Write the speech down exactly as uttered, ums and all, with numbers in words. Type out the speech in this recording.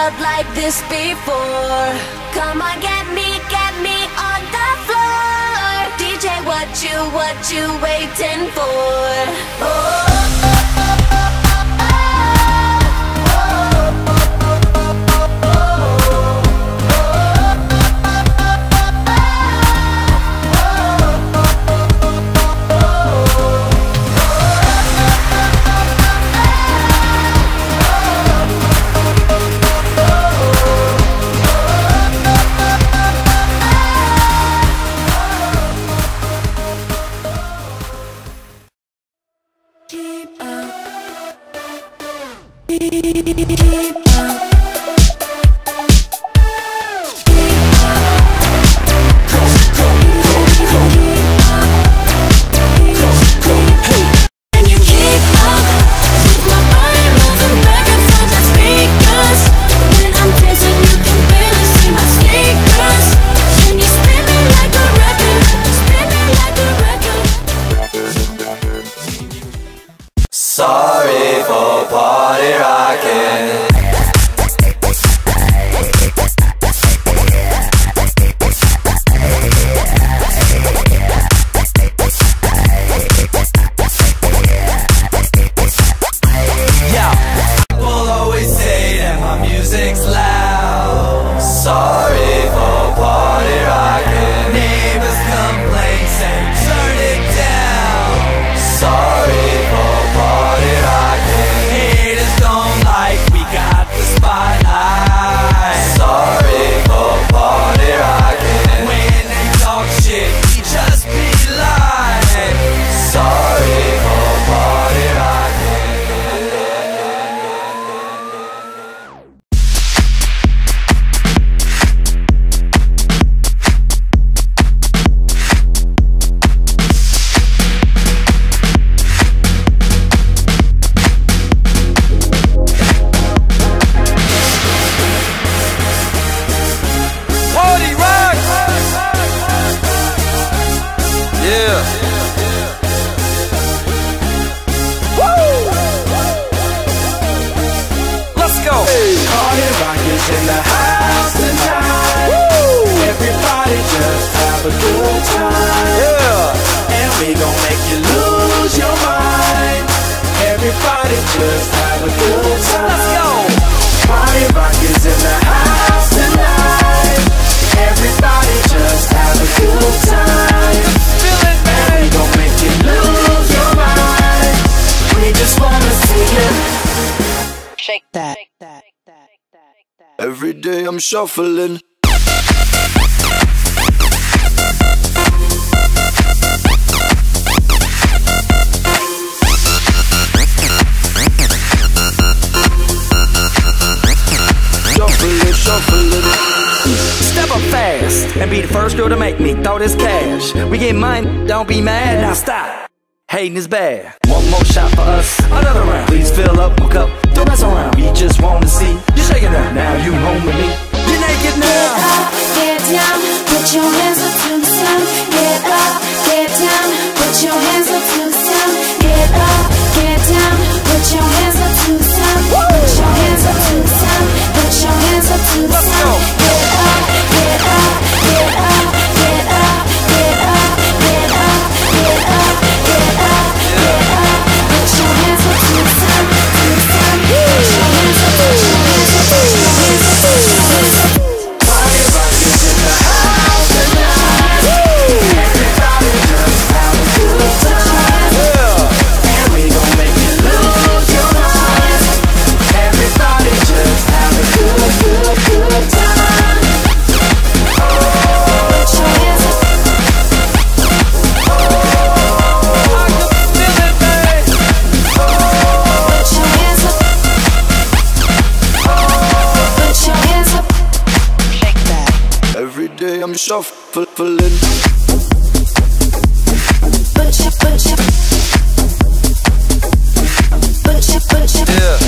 felt like this before. Come on, get me, get me on the floor. D J, what you, what you waiting for? Oh. Sorry for party rocking. Yeah, people always say that my music's loud. Sorry for party rocking. Neighbors complain, say turn it down. Sorry for party rocking. Haters don't like we got the spotlight. Sorry for party rocking. When they talk shit, we just be lying. Sorry for party rocking. Yeah. Woo! Let's go. Party rockers in the house tonight. Woo! Everybody just have a good time. Yeah. And we gon' make you lose your mind. Everybody just have a good time. Let's go. Party rockers in the house tonight. Everybody just have a good time. And we gon' make you lose your mind. We just wanna see you shake that. Every day I'm shuffling. Shuffling, shuffling. Step up fast and be the first girl to make me throw this cash. We get mine, don't be mad, now stop. Hating is bad. One more shot for us, another round. Please fill up my cup, don't mess around. We just wanna see you shaking up. Now you home with me, you're naked now. Get up, get down, put your hands up to the sun. Get up, get down, put your hands up to the sun. Get up, get down, put your hands up to the sun. Put your hands up to the sun. Put your hands up to the sun. Get up, get up, get up, get up, get up, get up, get up, get up, get up. Put your hands up to the sun, to the sun. Put your hands up, put your hands up, put your hands up, put your hands up. Party rockers in the house tonight. Everybody just have a good time. And we gon' make you lose your mind. Everybody just have a good, good, good time. Put your hands up. I can feel it, babe. Put your hands up. Put your hands up. Shake that. Every day I'm shuffling. Put your, put your, put your, put your. Yeah.